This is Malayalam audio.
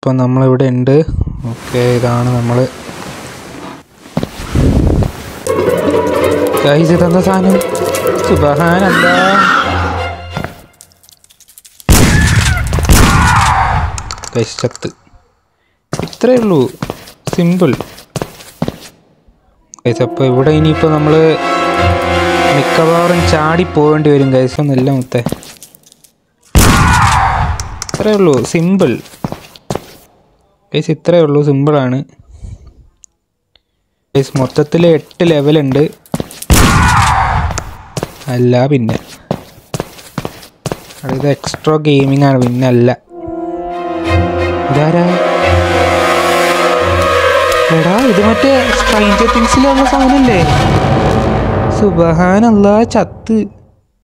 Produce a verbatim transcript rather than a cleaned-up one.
ഇപ്പം നമ്മളിവിടെ ഉണ്ട്. ഓക്കെ, ഇതാണ് നമ്മൾ. ഗൈസ് ഇതെന്താ സാധനം? സുബ്ഹാനല്ലാ. ഗൈസ് ചത്ത്. ഇത്രയേ ഉള്ളൂ, സിമ്പിൾ. ഗൈസ് അപ്പോൾ ഇവിടെ ഇനിയിപ്പോൾ നമ്മൾ മിക്കവാറും ചാടി പോകേണ്ടി വരും ഗൈസ്. ഒന്നുമില്ല മുത്തേ, ഇത്രയേ ഉള്ളൂ, സിമ്പിൾ ഗൈസ്. ഇത്രയേ ഉള്ളൂ, സിമ്പിളാണ് ഗൈസ്. മൊത്തത്തിൽ എട്ട് ലെവലുണ്ട്. അല്ല പിന്നെ ഇത് എക്സ്ട്രാ ഗെയിമിംഗ് ആണ്, പിന്നെ അല്ല. ഇതാരാ? എടാ ഇത് മറ്റേ സ്ട്രേഞ്ചർ തിങ്സിലുള്ള സാധനല്ലേ? സുബ്ഹാനല്ലാഹ്, ചത്ത്.